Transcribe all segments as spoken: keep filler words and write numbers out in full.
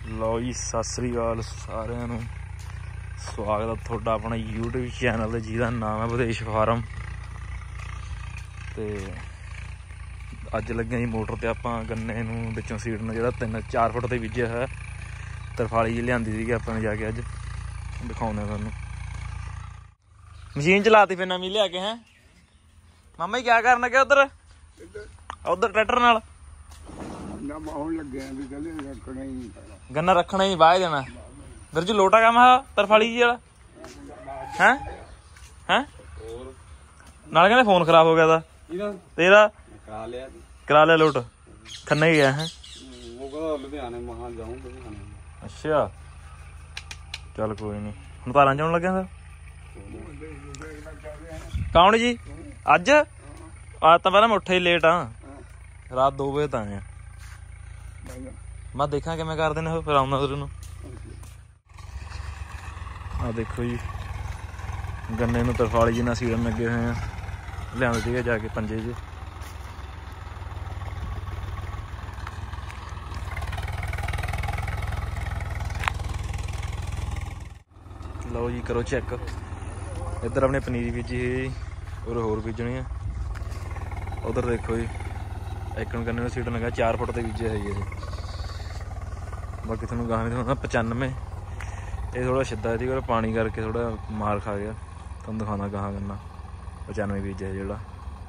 लो जी सत श्री अकाल सारिਆਂ ਨੂੰ स्वागत है ਤੁਹਾਡਾ अपने यूट्यूब चैनल जिसका नाम है विदेश फार्म। तो अज लगे जी मोटर तो आप गन्ने विचों सीडन जो तीन चार फुट से बीजे है तरफाली जी लियांदी थी अपने जाके अज दिखाने थानू मशीन चलाती फिर नवी लिया के हैं मामा जी क्या करना क्या उधर उधर ट्रैक्टर नाल गन्ना रखना ही बाह देना फिर जी लोटा काम है तरफाली जी वाला है हैं नाले कहते फोन खराब हो गया था तेरा करा लिया लोट खन्ना ही गया है अच्छा चल कोई नहीं हम तारा चाउन लगे सर कौन जी अज आज तो पहले मैं उठे ही लेट हाँ रात दो बजे तक आए मैं देखा कि मैं कर देने फिर आऊँगा उधर नूं आ देखो जी गन्ने नूं तरफाली जी नाल सीड़न लगे हुए हैं लियांदे सीगे जाके पंजे च लो जी करो चेक इधर अपने पनीरी बीजी है और होर बीजनी है उधर देखो जी एक गन्ने में सीडन लगा चार फुट के बीजे है ये बाकी थोड़ा गाह दिखाना पचानवे ये थोड़ा सीधा थी पानी करके थोड़ा मार खा गया तुम दिखाना गाह गन्ना पचानवे बीजा है जोड़ा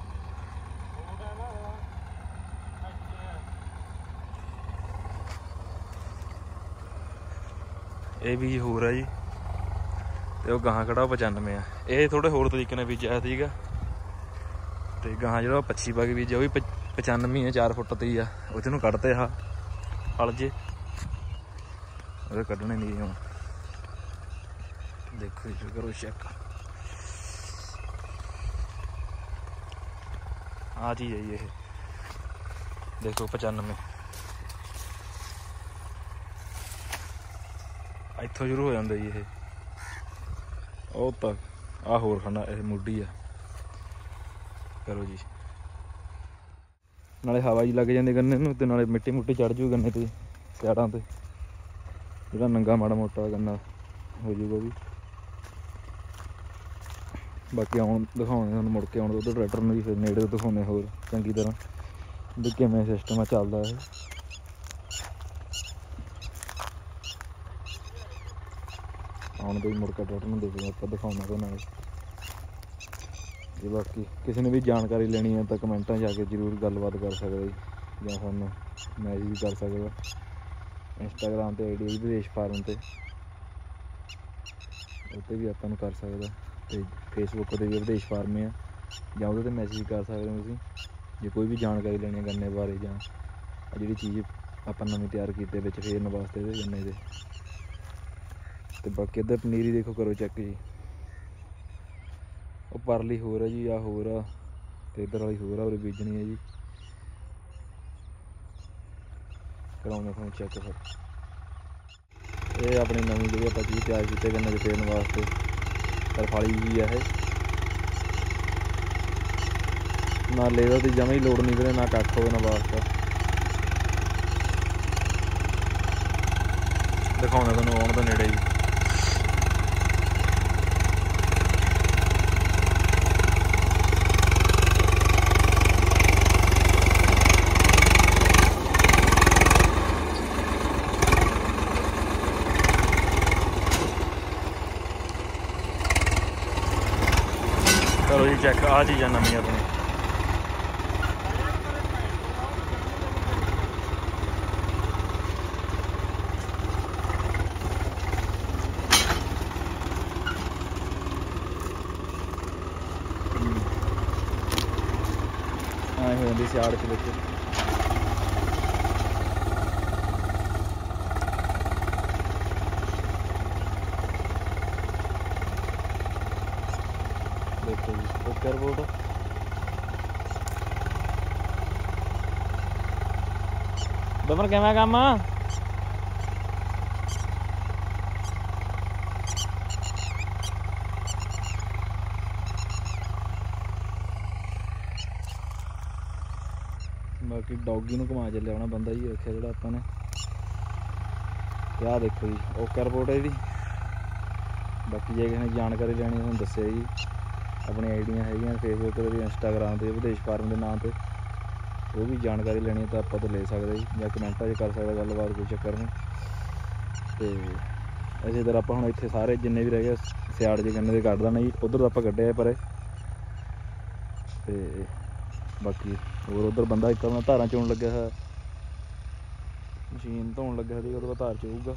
ये बीज होर है जी तो गाह कड़ा पचानवे है ये थोड़े होर तरीके ने बीजा ठीक है तो गाह जो पच्ची पा के बीजा वो भी पचानवे है चार फुट ही है वो कढ़ते हा हल जे वो कढ़ने नहीं हूँ देखो जी करो चेक आ चीज़ है ये देखो पचानवे इतों शुरू हो जाता जी ये ਉਹ तक आ होर खाना यह मुड्डी है करो जी नाले हवा जी लग जाती गन्ने नूं ते नाले मिट्टी मुट्टी चढ़ जू गन्ने ते सियाड़ां ते जिहड़ा नंगा माड़ा मोटा गन्ना हो जूगा भी बाकी आउण दिखाने तुहानूं मुड़ के आउण उधर ट्रैक्टर नूं भी फिर नेड़े दिखाने होर चंगी तरह भी किवें सिस्टम चलदा है आउण दे मुड़ के ट्रैक्टर नूं देखो आपां दिखाउणा ते नाल जे बाकी किसी ने भी जानकारी लेनी है तो कमेंटा जाके जरूर गलबात कर सकते या सानू मैसेज भी कर सकता इंस्टाग्राम पर आई डी विदेश फार्म से उत्ते भी अपन कर सकता तो फेसबुक पर भी विदेश फार्म है या वो मैसेज कर सकते हो जो कोई भी जानकारी लेनी है गन्ने बारे या जी चीज़ अपन नवीं तैयार की फेरन वास्ते गन्ने के तो बाकी इधर पनीरी देखो करो चेक जी वो परली होर है जी आ होर आ तो इधर वाली होर आ और बीजनी है जी कराउंगा थोड़ा चेक फिर ये अपनी नवीं जी आप चीज़ तैयार किए गन्ने के फेरन वास्ते तरफाली जी है ना लेबर की जमा ही लोड़ नहीं फिर ना कख हो ना वास्ता दिखाने तुहानूं आउण दे नेड़े जी करो जी चेक आ चीज़ा नवी अपनी आए हो जाती सियाड़ के बच्चे देखो जी ओके रिपोर्ट बबर किवें काम बाकी डॉगी नूं घुमा चलिया होना बंदा ही रखिया जोड़ा आपां ने क्या देखो जी ओके रिपोर्ट है जी। बाकी जे किसी ने जानकारी लेनी तुहानूं दस्सिया जी अपनी आईडियां है फेसबुक पर इंस्टाग्राम पर विदेश फार्म के नाम पर वो भी जानकारी लेनी तो आप तो ले सकते जी या कमेंटा च कर सकते गलबात कोई चक्कर नहीं। तो इसे तरह आप हम इतने सारे जिन्ने भी रह गए सियाड़ जे गन्ने कढ़ देना जी उधर आप कढ़े पर बाकी होर उधर बंदा एक अपना धारा चोन लग्या है मशीन धोन लग्या था उधर धार चोऊगा।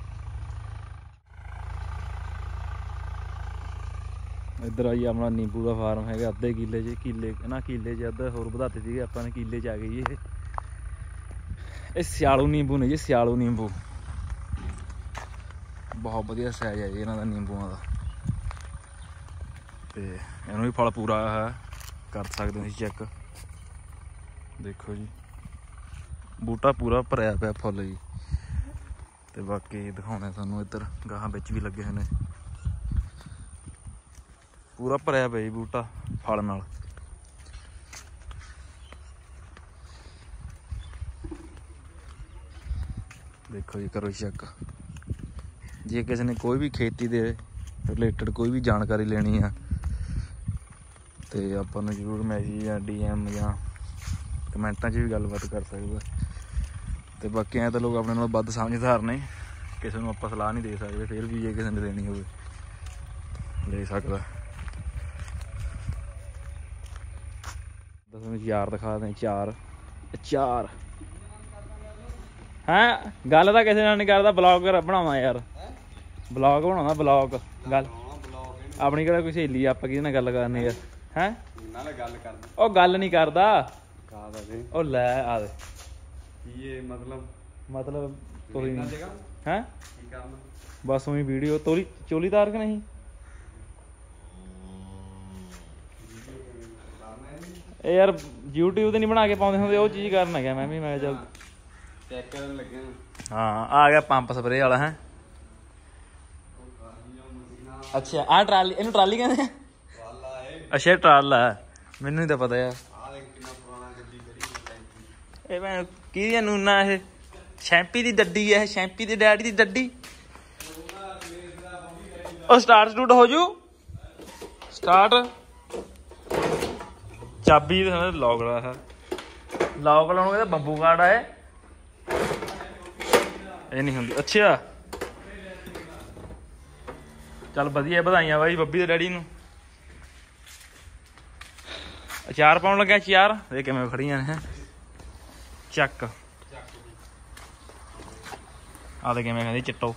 इधर आई अपना नींबू का फार्म है अद्धे किले च किले ना किले च अद्धा होर वधाते थे अपने किले च आ गई ये ये सियालू नींबू ने जी सियालू नींबू बहुत वधिया साइज है जी इन्हां दा नींबूआं दा। ते इन्हूं भी फल पूरा है कर सकते हो चैक देखो जी बूटा पूरा भरिया पिया फुल जी। ते बाकी दिखाने सानूं इधर गाहां बिच भी लगे हुए हैं पूरा भरिया पिया जी बूटा फल नाल। देखो जी करो चेक जे किसी ने कोई भी खेती दे रिलेटेड कोई भी जानकारी लेनी है तो अपन जरूर मैसेज या डी एम या कमेंटा च भी गलबात कर सकते। तो बाकी ऐ तो लोग अपने नालों वध समझदार ने किसी को आप सलाह नहीं दे सकते फिर भी जे किसी ने देनी हो ले सकता। तुहानूं चार दिखा दें चार चार हैं गल तो किसी नाल नहीं करता ब्लॉग बनावा यार ब्लॉग बनाना ब्लॉग गल अपनी किहड़ा कोई सहेली आप किहदे नाल गल करनी यार हैं ओ गल नहीं करदा ओ लै आ दे मतलब मतलब तुसीं हैं बस उही वीडियो तोली चोली तार के नहीं ए यार यूट्यूब ते नहीं बना के पाउंदे हुंदे ओ चीज़ करन लग्या मैं भी मैं चल चेक करन लग्या। हाँ आ गया पंप स्प्रे वाला है। अच्छा आ ट्राली इनू ट्राली कहंदे अच्छा ट्राला है मैनू नहीं तो पता यार ਇਹ ਭੈਣ ਕਿਹਦੀਆਂ ਨੂਨਾ ਇਹ ਸ਼ੈਂਪੀ ਦੀ ਡੱਡੀ ਹੈ ਸ਼ੈਂਪੀ ਦੇ ਡੈਡੀ ਦੀ ਡੱਡੀ ਉਹ ਸਟਾਰਟ ਸਟੂਟ ਹੋ ਜੂ ਸਟਾਰਟ ਚਾਬੀ ਲੌਕ ਲਾ ਹੈ ਲੌਕ ਲਾਉਣ ਕਹਿੰਦਾ ਬੰਬੂ ਕਾਰਡ ਆਏ ਇਹ ਨਹੀਂ ਹੁੰਦੀ। ਅੱਛਾ ਚੱਲ ਵਧੀਆ ਵਧਾਈਆਂ ਬਾਈ ਬੱਬੀ ਦੇ ਡੈਡੀ ਨੂੰ ਅਚਾਰ ਪਾਉਣ ਲੱਗਿਆ ਅਚਾਰ ਇਹ ਕਿਵੇਂ ਖੜੀਆਂ ਨੇ ਚੱਕ ਆ ਦੇ ਕਿਵੇਂ ਕਹਿੰਦੀ ਚਿੱਟੋ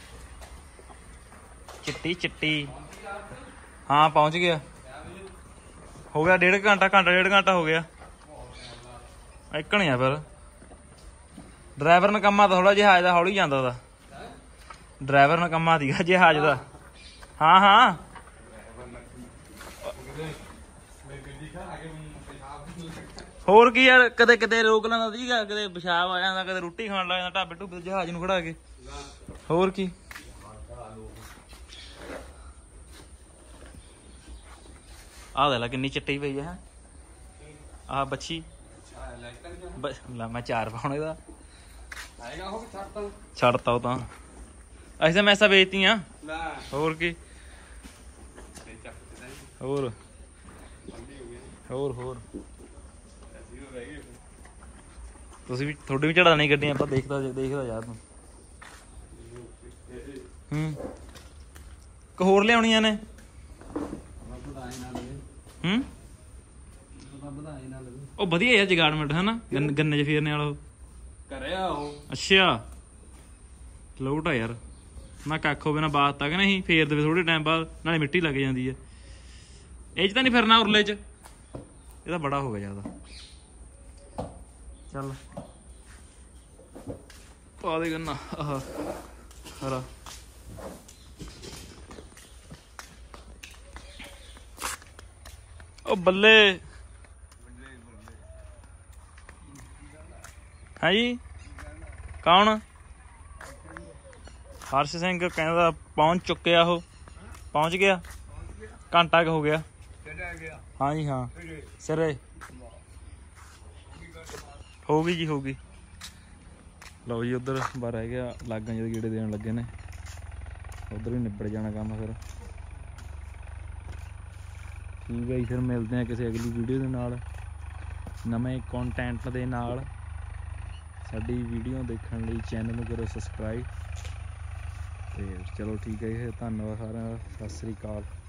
ਚਿੱਟੀ ਚਿੱਟੀ ਹਾਂ ਪਹੁੰਚ ਗਿਆ ਹੋ ਗਿਆ ਡੇਢ ਘੰਟਾ ਘੰਟਾ ਡੇਢ ਘੰਟਾ ਹੋ ਗਿਆ ਇੱਕ ਨਹੀਂ ਆ ਫਿਰ ਡਰਾਈਵਰ ਨਕੰਮਾ ਤਾਂ ਥੋੜਾ ਜਹਾਜ਼ ਦਾ ਹੌਲੀ ਜਾਂਦਾ ਉਹਦਾ ਡਰਾਈਵਰ ਨਕੰਮਾ ਸੀਗਾ ਜਹਾਜ਼ ਦਾ। ਹਾਂ ਹਾਂ ਹੋਰ ਕੀ ਯਾਰ ਕਦੇ ਕਿਤੇ ਰੋਕ ਲੈਂਦਾ ਸੀਗਾ ਕਦੇ ਪਿਸ਼ਾਬ ਆ ਜਾਂਦਾ ਕਦੇ ਰੋਟੀ ਖਾਣ ਲੱਗ ਜਾਂਦਾ ਢਾਬੇ ਢੁੱਬੇ ਜਹਾਜ਼ ਨੂੰ ਖੜਾ ਕੇ ਹੋਰ ਕੀ। ਆਹ ਦੇਖ ਲੈ ਕਿੰਨੀ ਚਿੱਟੀ ਪਈ ਹੈ ਆਹ ਬੱਚੀ ਲੈ ਮੈਂ ਚਾਰ ਪਾਉਣ ਇਹਦਾ ਛੱਡਤਾ ਉਹ ਤਾਂ ਅਸੀਂ ਤਾਂ ਮੈਸਾਂ ਵੇਚਤੀਆਂ ਹੋਰ ਕੀ ਹੋਰ ਹੋਰ ਹੋਰ ਤੁਸੀਂ ਵੀ ਤੁਹਾਡੀ ਵੀ ਚੜਾਣੀ ਗੱਡੀਆਂ ਆਪਾਂ ਦੇਖਦਾ ਦੇਖਦਾ ਯਾਰ ਤੂੰ ਹੂੰ ਕ ਹੋਰ ਲਿਆਉਣੀਆਂ ਨੇ ਹੂੰ ਉਹ ਵਧੀਆ ਯਾਰ ਜਗਾੜਮੈਂਟ ਹੈ ਨਾ ਗੰਨੇ ਚ ਫੇਰਨੇ ਵਾਲਾ ਕਰਿਆ ਉਹ ਅੱਛਾ ਲੋਟ ਆ ਯਾਰ ਮੈਂ ਕੱਖ ਹੋਵੇ ਨਾ ਬਾਤ ਤੱਕ ਨਹੀਂ ਫੇਰ ਦੇਵੇ ਥੋੜੇ ਟਾਈਮ ਬਾਅਦ ਨਾਲੇ ਮਿੱਟੀ ਲੱਗ ਜਾਂਦੀ ਹੈ ਇਹ ਚ ਤਾਂ ਨਹੀਂ ਫਿਰਨਾ ਉਰਲੇ ਚ ਇਹਦਾ ਬੜਾ ਹੋ ਗਿਆ ਜ਼ਿਆਦਾ ਚੱਲ ਪਾ ਦੇ ਗੰਨਾ ਆਹ ਹਰਾ ਉਹ ਬੱਲੇ ਹੈ ਜੀ ਕੌਣ ਹਰਸ਼ ਸਿੰਘ ਕਹਿੰਦਾ ਪਹੁੰਚ ਚੁੱਕਿਆ ਉਹ ਪਹੁੰਚ ਗਿਆ ਘੰਟਾ ਕੁ ਹੋ ਗਿਆ ਹਾਂ ਜੀ ਹਾਂ ਸਿਰੇ ਹੋ ਗਈ ਜੀ ਹੋ ਗਈ ਲਓ ਜੀ ਉਧਰ ਬਾਹਰ ਰਹਿ ਗਿਆ ਲਾਗਾਂ ਜਦੋਂ ਗੇੜੇ ਦੇਣ ਲੱਗੇ ਨੇ ਉਧਰ ਵੀ ਨਿਬੜ ਜਾਣਾ ਕੰਮ ਫਿਰ। ਠੀਕ ਹੈ ਜੀ ਫਿਰ ਮਿਲਦੇ ਹਾਂ ਕਿਸੇ ਅਗਲੀ ਵੀਡੀਓ ਦੇ ਨਾਲ ਨਵੇਂ ਕੰਟੈਂਟ ਦੇ ਨਾਲ। ਸਾਡੀ ਵੀਡੀਓ ਦੇਖਣ ਲਈ ਚੈਨਲ ਨੂੰ ਕਰੋ ਸਬਸਕ੍ਰਾਈਬ। ਤੇ ਚਲੋ ਠੀਕ ਹੈ ਜੀ, ਧੰਨਵਾਦ ਸਾਰਿਆਂ ਦਾ, ਸਤਿ ਸ੍ਰੀ ਅਕਾਲ।